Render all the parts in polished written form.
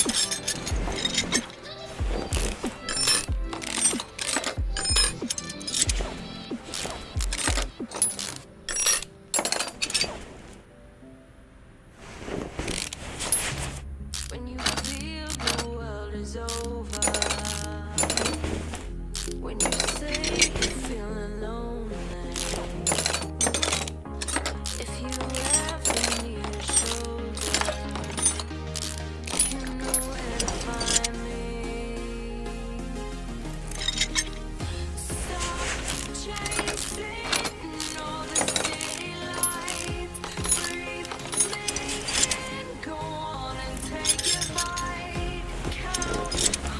When you feel the world is over, when you say you're feeling lonely, if you ever need a shoulder, you know where to find me. Stop chasing all the city lights, breathe me in, go on and take your bite, count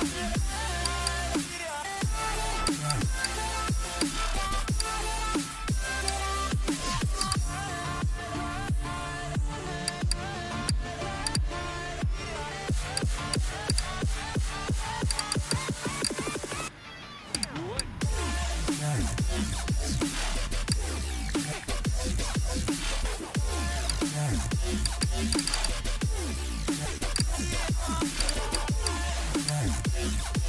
Yeah.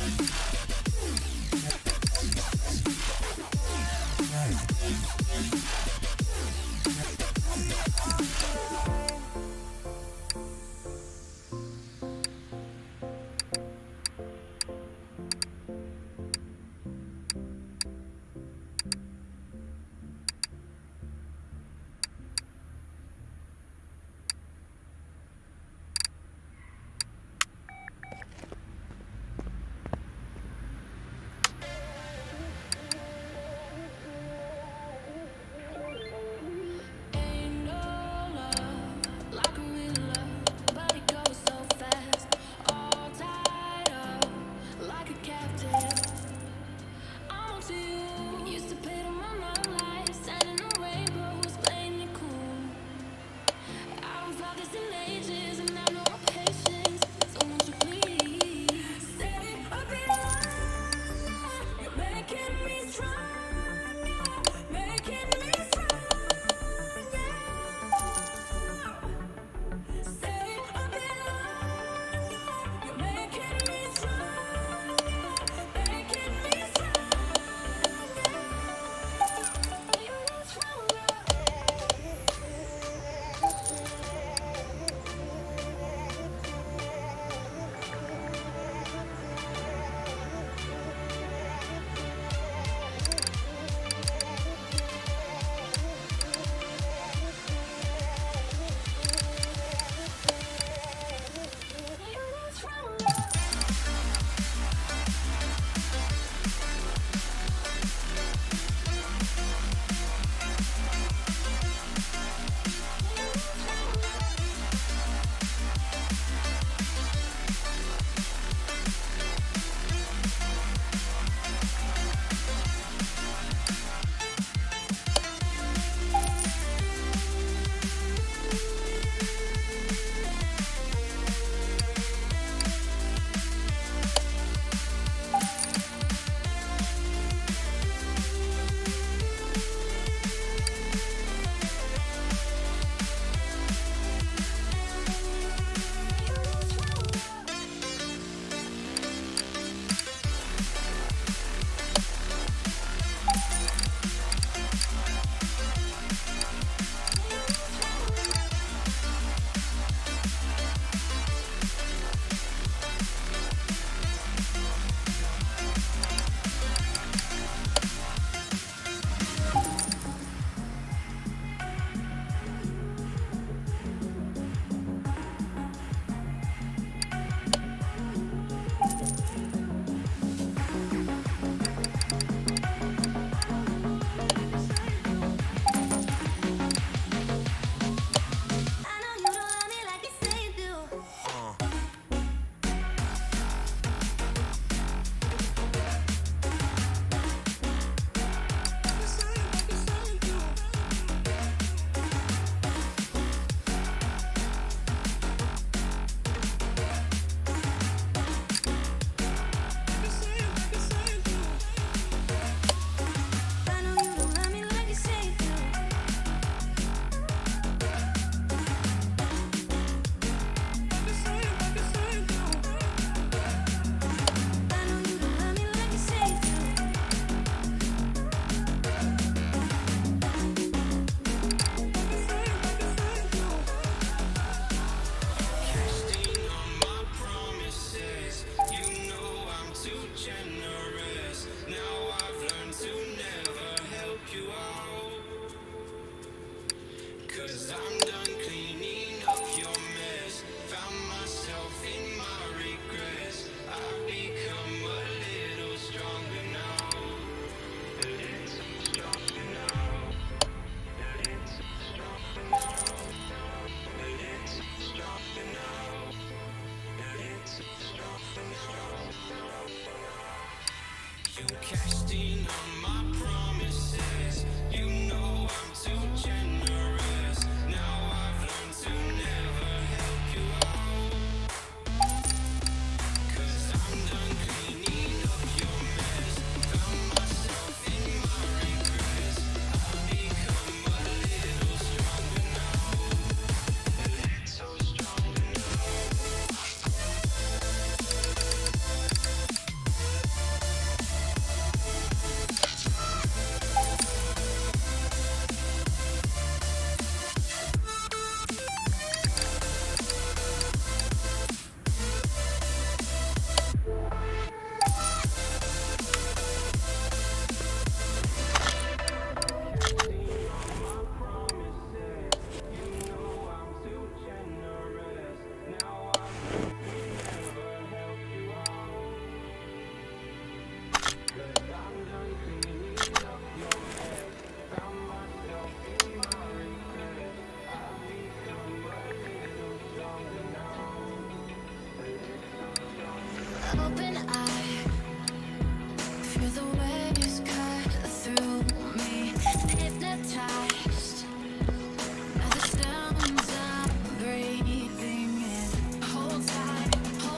open eye, feel the waves cut through me, hypnotized by the sounds I'm breathing in. Hold tight,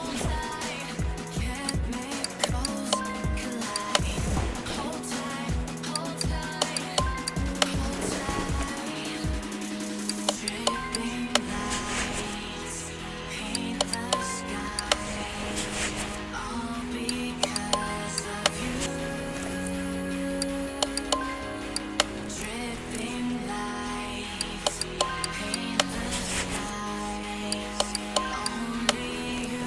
chemicals collide. Hold tight, hold tight, hold tight. Dripping lights paint the sky, all because of you. Dripping lights paint the skies, only you.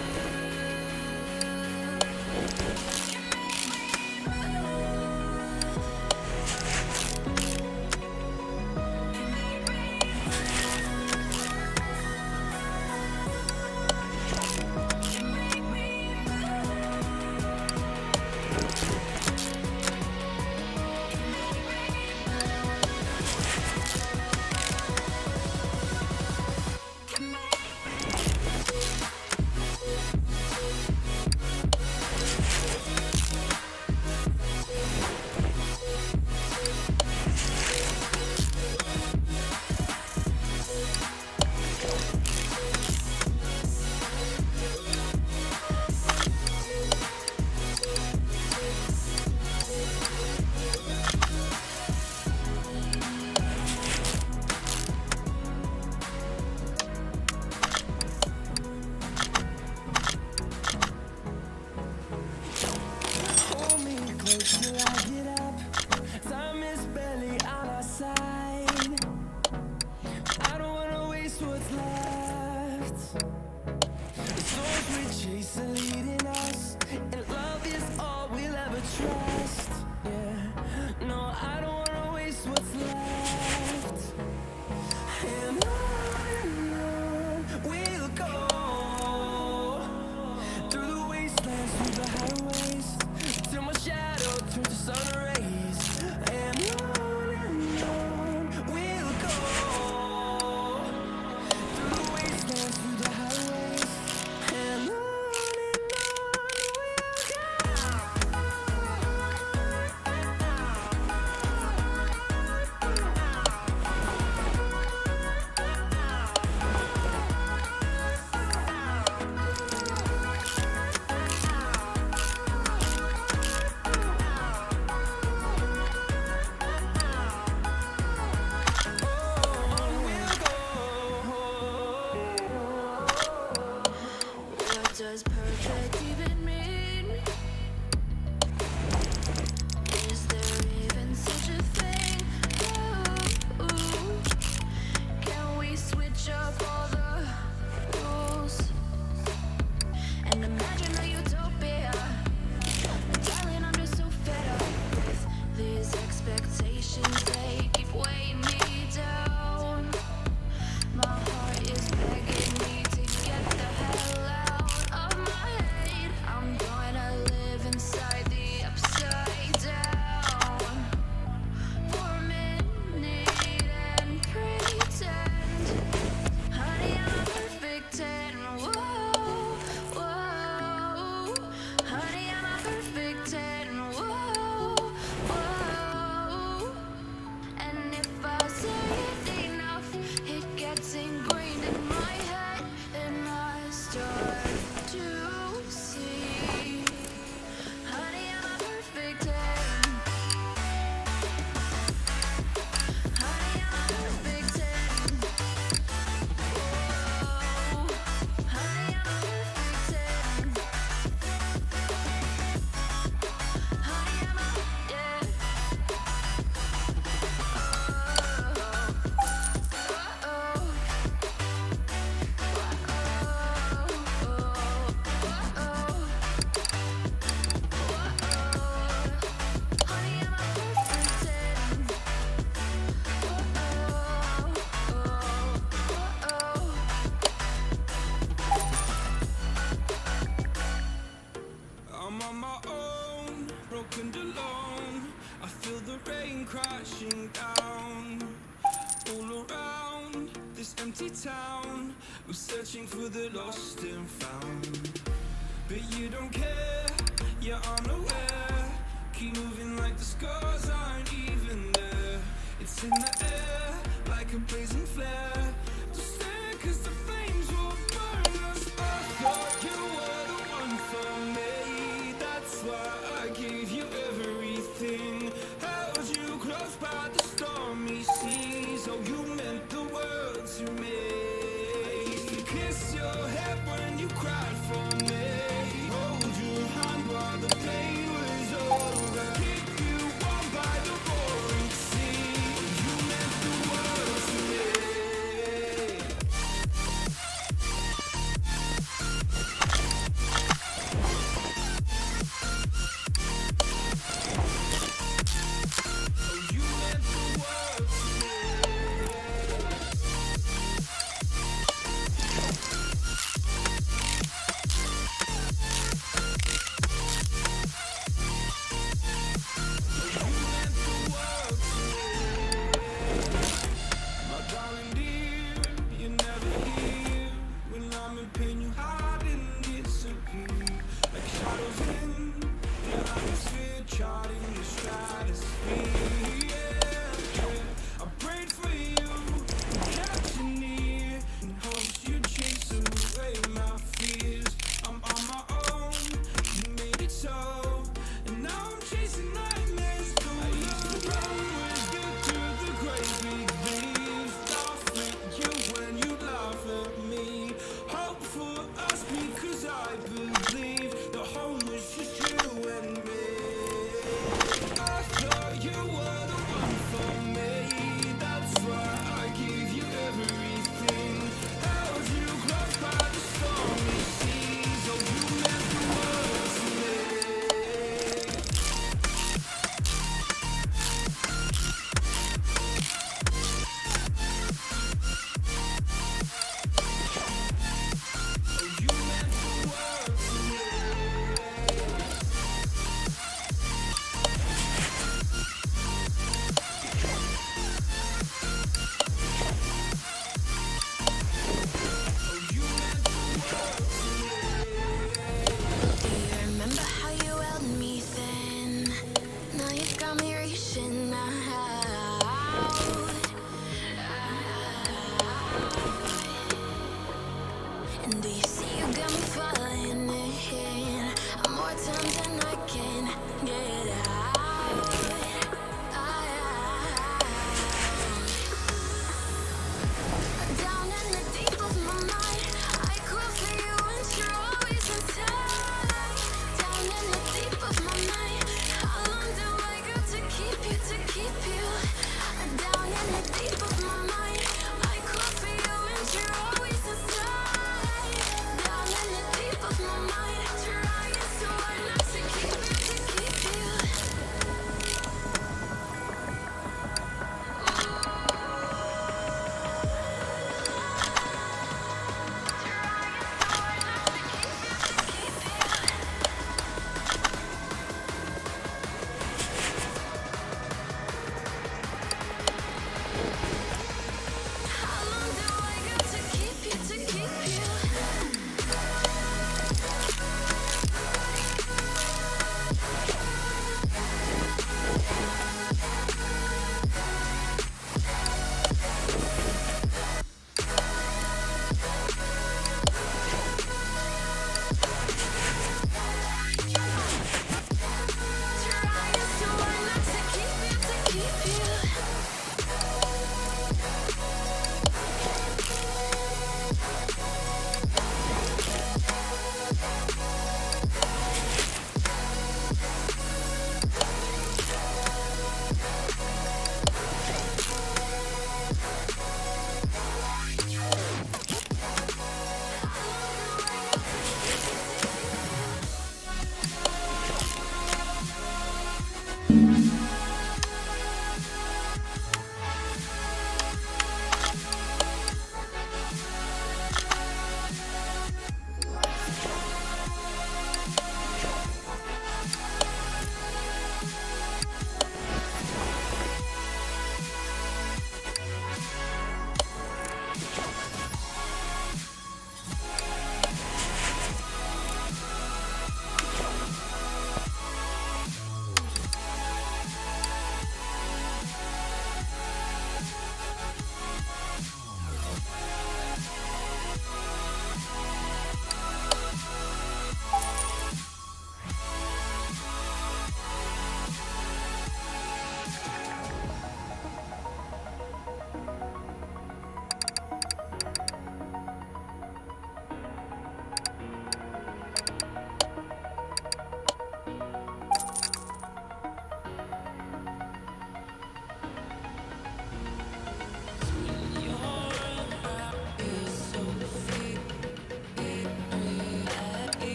Hold me close till I get up. Time is barely on our side. I don't wanna waste what's left. The storms we chase are leading us, and love is all we'll ever trust. Yeah, no, I don't wanna waste what's left. And on we'll go, through the wastelands, through the highways, till my shadow turns to sun rays. And on we'll go, through the wastelands, through the highways, and on we'll go. What does perfect even mean? Is there even such a thing? Ooh, can we switch up all the rules and imagine a utopia? Darling, I'm just so fed up with these expectations. They keep weighing me down. My heart is begging me to get the hell out of my head. I'm gonna live inside the upside down for a minute and pretend, honey, I'm a perfect 10. Whoa, whoa, honey, I'm a perfect 10. Whoa, whoa. And if I say it enough, it gets ingrained in my head, and I start to see, honey, I'm a perfect 10. Honey, I'm a perfect 10. Whoa, honey, I'm a perfect 10. Honey, I'm a, yeah. I'm on my own, broken alone. I feel the rain crashing down all around this empty town. I'm searching for the lost and found. but you don't care, you're unaware. Keep moving like the scars aren't even there. It's in the air, like a blazing flare. Just stare, cause the flames will burn us. I thought you were the one for me. That's why I gave you everything. Held you close by the stormy seas. Oh, you meant the world to me. I used to kiss your head when you cried for me. Hold your hand while the pain was over. Keep you warm by the roaring sea. You meant the world to me.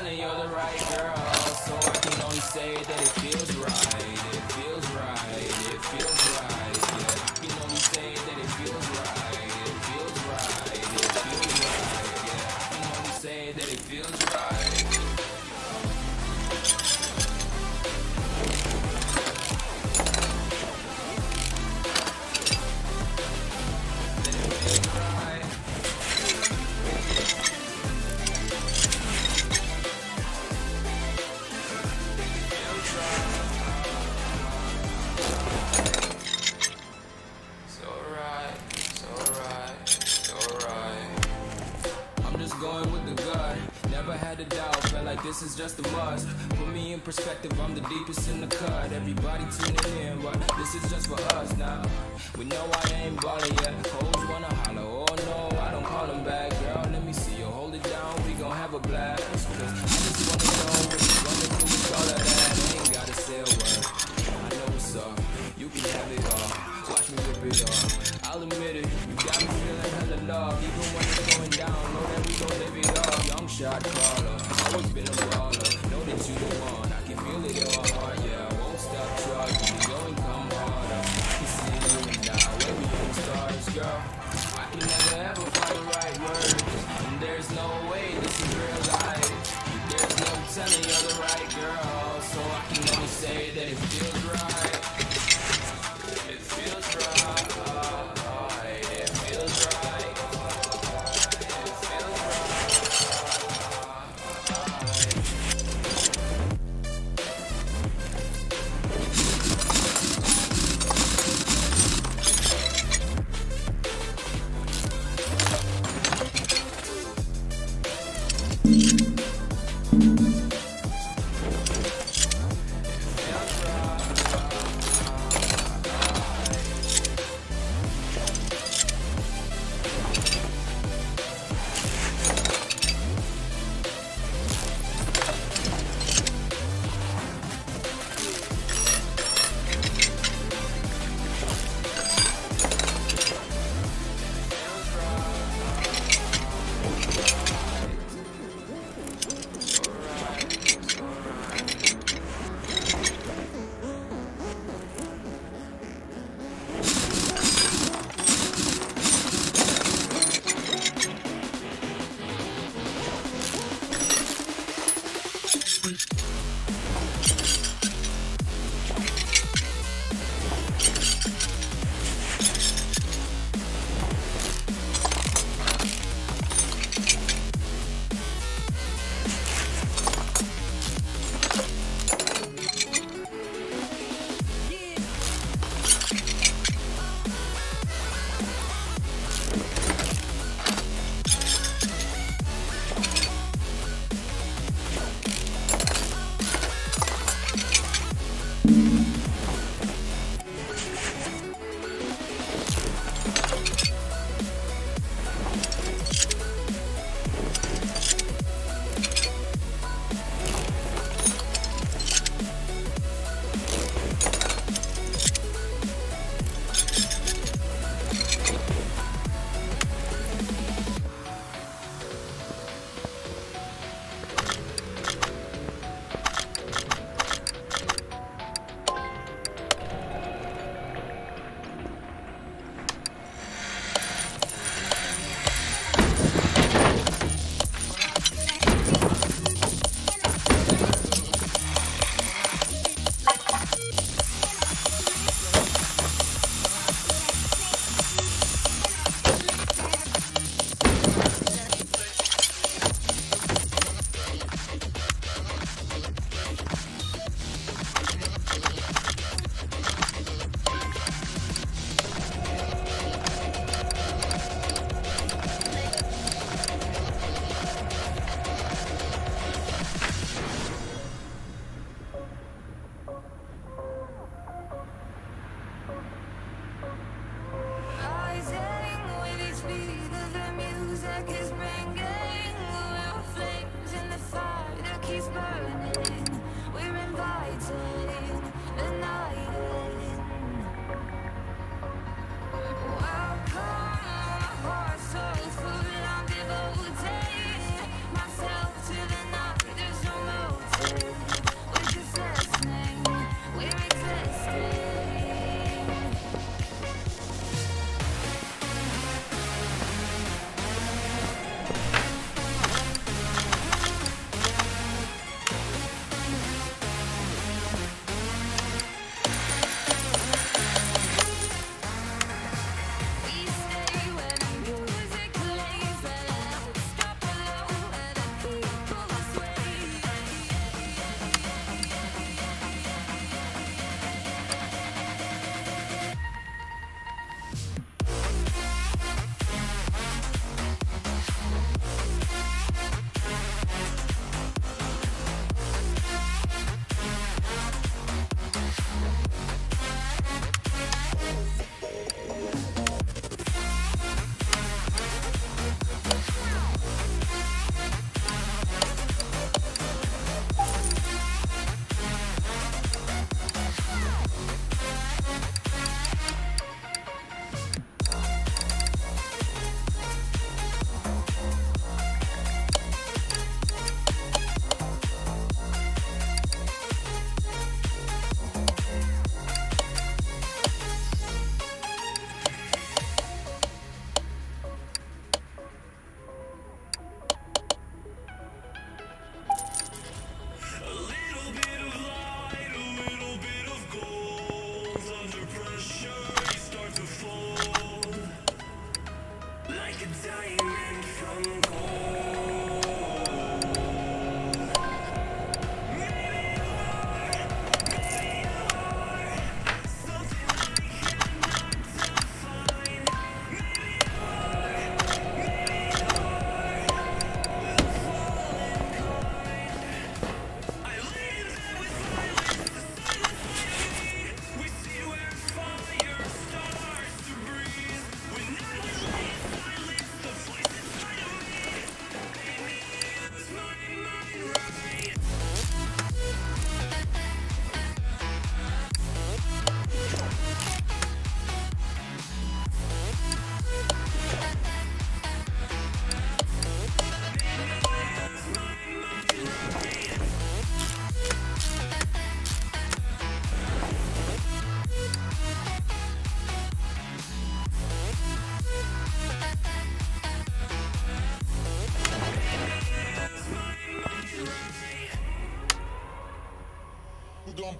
telling you're the right girl, so I can only say that it feels right. It feels right. It feels right. Yeah, I can only say that it feels right. It feels right. It feels right. Yeah, I can only say that it feels right. Going with the gut, never had a doubt, felt like this is just a must. Put me in perspective, I'm the deepest in the cut. Everybody tuning in, but this is just for us now. We know I ain't ballin' yet, hoes wanna holler, oh no, I don't call them back. Girl, let me see you hold it down, we gon' have a blast. Cause I just wanna know what you wanna do with all of that. Ain't gotta say a word, I know what's up, you can have it all. Watch me rip it off, I'll admit it, you got me feeling hella love. Even when it's going down, know that we gon' live it up. Young shot caller, always been a baller. Know that you the one, I can feel it in my heart. Yeah, I won't stop trying, go and come harder. I can see you now, where we on the stars, girl. I can never ever find the right words, and there's no way this is real life. There's no telling you're the right girl, so I can only say that it feels right. It feels right. It feels right. It feels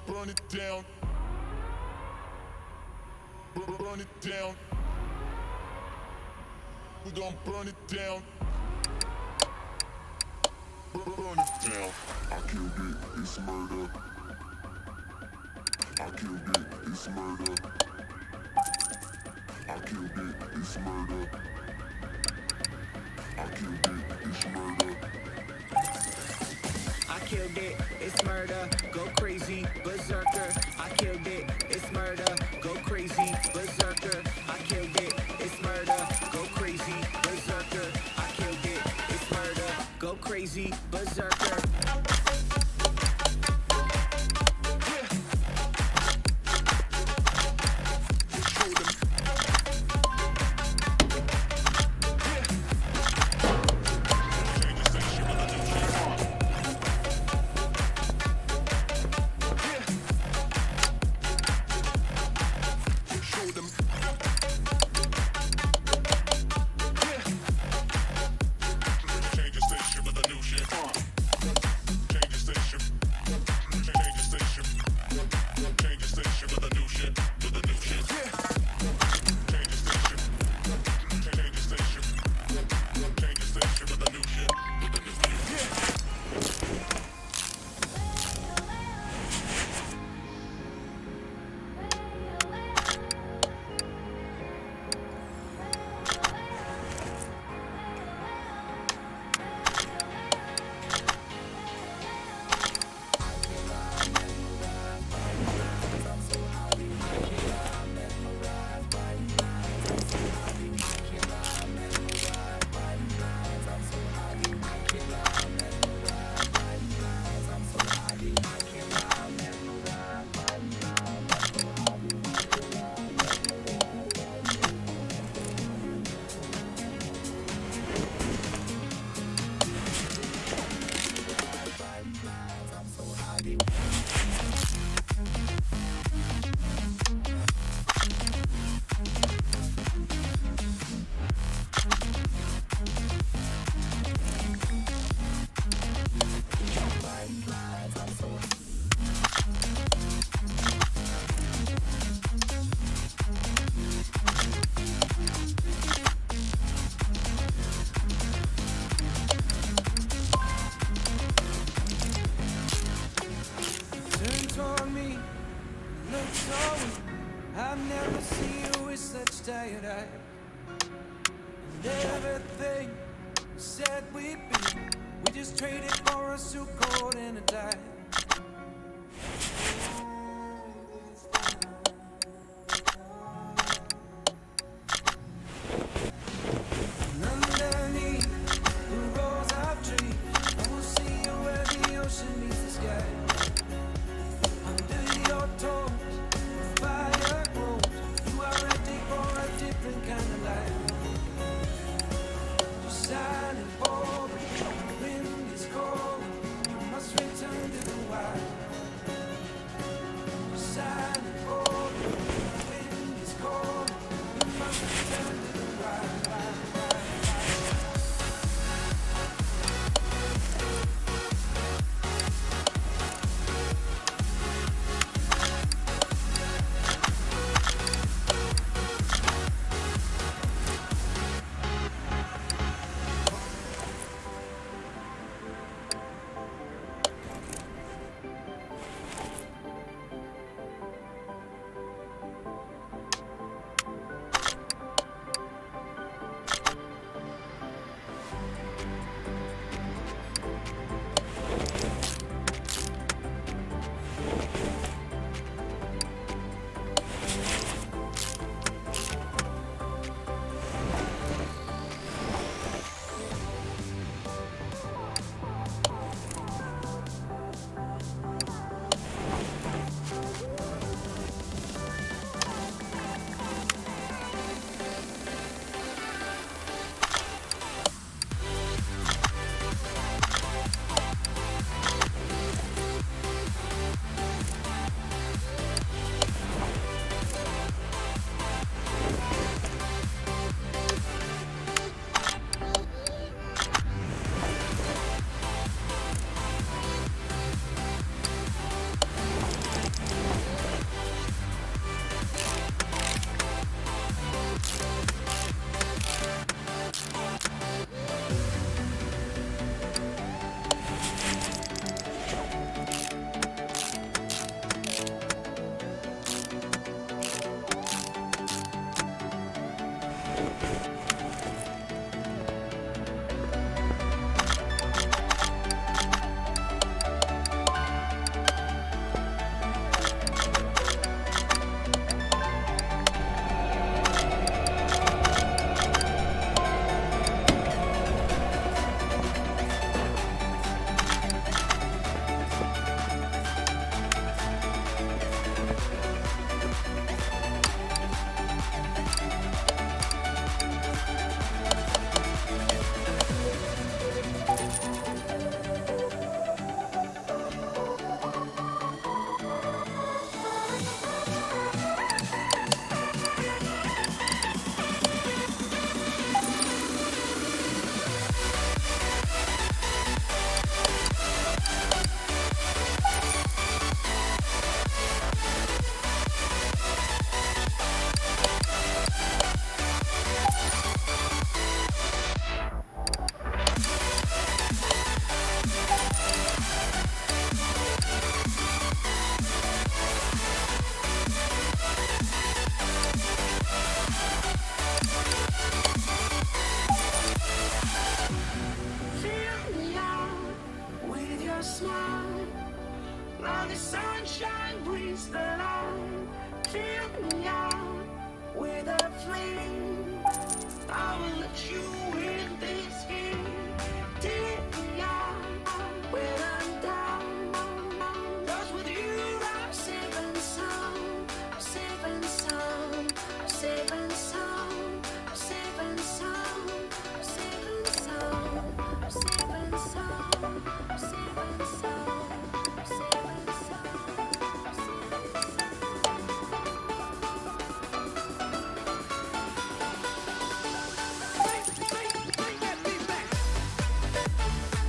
burn it down. Burn it down. We gon' burn it down. Burn it down. I killed it, it's murder. I killed it, it's murder. I killed it, it's murder. I killed it, it's murder. I killed it, it's murder, go crazy, berserker. I killed it, it's murder, go crazy, berserker. I killed it, it's murder, go crazy, berserker. I killed it, it's murder, go crazy, berserker. I've never seen you with such tired eyes. And everything we said we'd be, we just traded for a suit coat and a tie. And underneath the rows of trees, I will see you where the ocean meets the sky. Under your toes, the fire grows. You are ready for a different kind of life. Just silent, boring. The wind is cold. You must return to the your smile. Now the sunshine brings the light. Fill me out with a flame. I will let you in this game. Take me out when I'm down. 'Cause with you I'm safe and sound. I'm safe and sound. I'm safe and sound. I'm safe and sound. I'm safe and sound. I'm safe and sound. I'm safe and sound. I'm safe and sound. I'm safe and sound. Bring that beat back.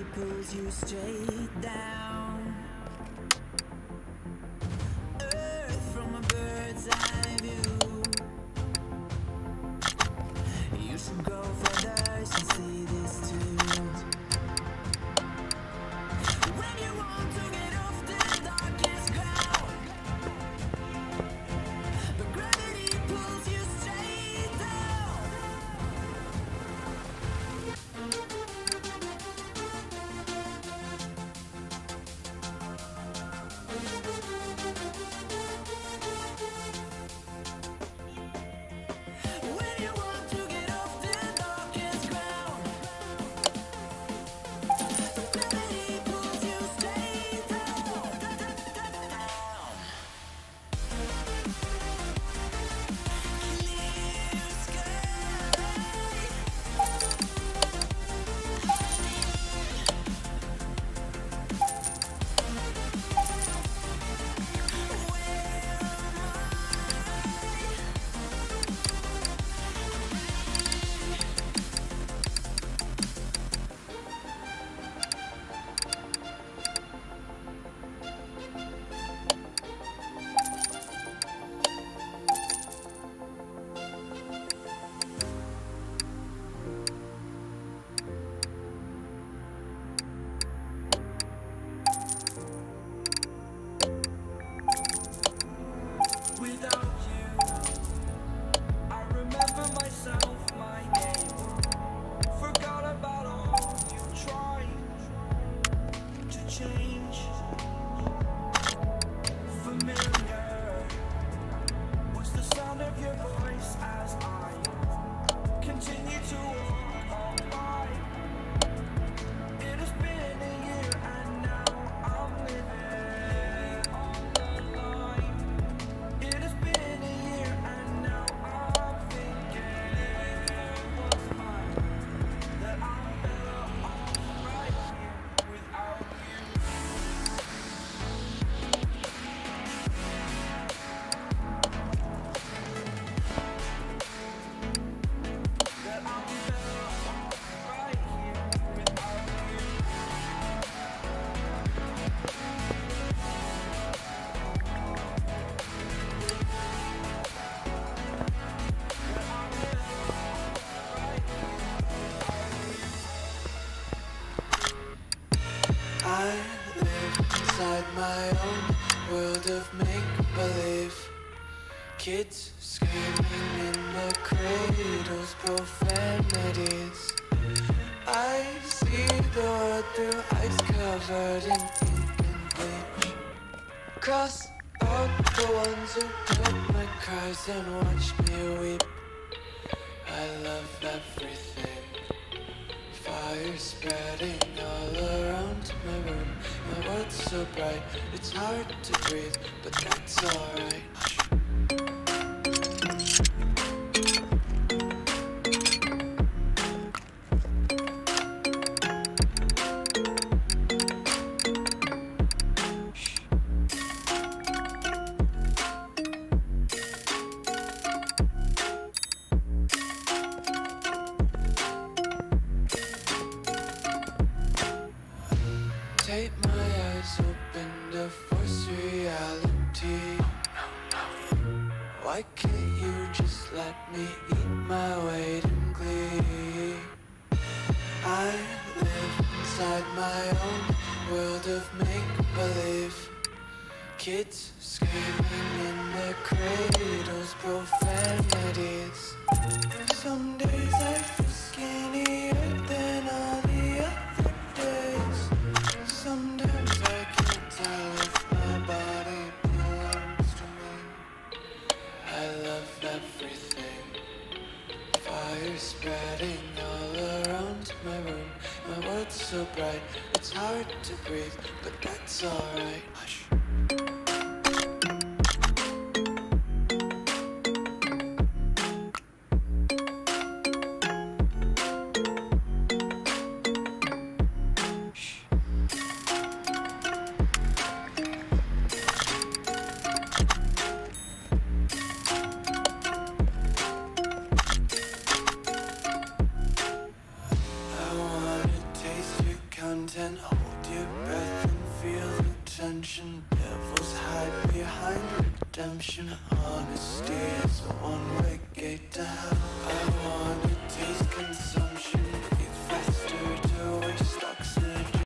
pulls you straight down. Earth from a bird's eye view. You should go further and see this too. When you want to get off the darkest ground, but gravity pulls you straight down. When you want to get off the darkest ground, but gravity pulls you straight down. Clear sky. Without you, I remember myself, my name. Forgot about all you tried to change. Familiar was the sound of your voice as I continue to walk on by. It has been a year and now I'm living on the line. It has been a year and now I'm thinking what's mine, that I'm better off right here without you. That I'm better off right here without you. I live inside my own world of make-believe. Kids screaming in the cradles, profanities. I see the world through ice covered in ink and bleach. Cross out the ones who heard my cries and watched me weep. I love everything. Fire spreading all around my room. My world's so bright, it's hard to breathe, but that's alright. Take my eyes open to force reality. Why can't you just let me eat my weight in glee? I live inside my own world of make-believe. Kids screaming in their cradles, profanities. Some days I feel skinnier than all the other days. Sometimes I can't tell if my body belongs to me. I love everything. Fire spreading all around my room. My world's so bright, it's hard to breathe, but that's alright. Hush. content. redemption. Honesty is a one-way gate to hell. I want to taste consumption.